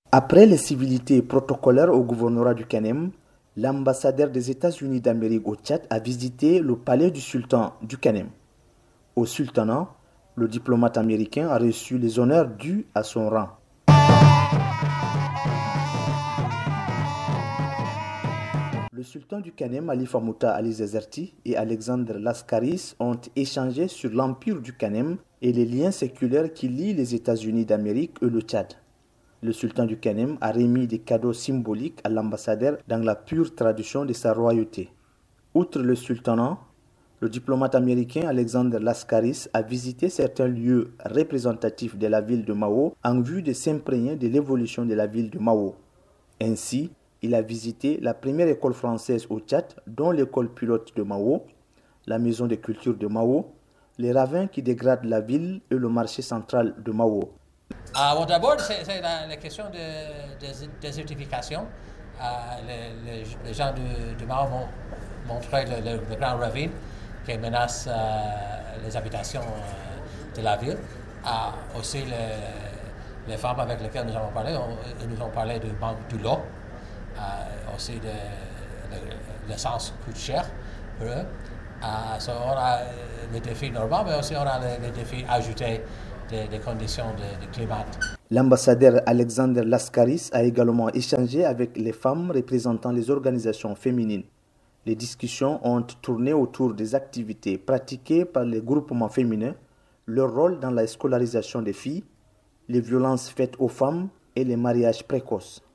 Après les civilités protocolaires au gouvernorat du Kanem, l'ambassadeur des États-Unis d'Amérique au Tchad a visité le palais du sultan du Kanem. Au sultanat, le diplomate américain a reçu les honneurs dus à son rang. Le sultan du Kanem, Ali Famouta Ali Zezerti et Alexandre Laskaris ont échangé sur l'empire du Kanem et les liens séculaires qui lient les États-Unis d'Amérique et le Tchad. Le sultan du Kanem a remis des cadeaux symboliques à l'ambassadeur dans la pure tradition de sa royauté. Outre le sultanat, le diplomate américain Alexandre Laskaris a visité certains lieux représentatifs de la ville de Mao en vue de s'imprégner de l'évolution de la ville de Mao. Ainsi, il a visité la première école française au Tchad, dont l'école pilote de Mao, la maison de culture de Mao, les ravins qui dégradent la ville et le marché central de Mao. Bon, d'abord, c'est la question de désertification. Les gens de Mao m'ont montré le grand ravin qui menace les habitations de la ville. Aussi, les femmes avec lesquelles nous avons parlé, nous ont parlé du manque de l'eau. Aussi, l'essence coûte cher pour eux. On a les défis normaux, mais aussi on a les défis ajoutés des conditions de climat. L'ambassadeur Alexandre Laskaris a également échangé avec les femmes représentant les organisations féminines. Les discussions ont tourné autour des activités pratiquées par les groupements féminins, leur rôle dans la scolarisation des filles, les violences faites aux femmes et les mariages précoces.